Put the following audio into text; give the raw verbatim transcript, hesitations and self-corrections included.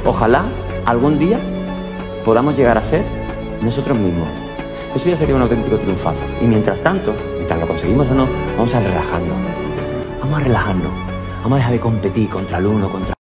Ojalá algún día podamos llegar a ser nosotros mismos. Eso ya sería un auténtico triunfazo. Y mientras tanto, mientras lo conseguimos o no, vamos a relajarnos. Vamos a relajarnos. Vamos a dejar de competir contra el uno, contra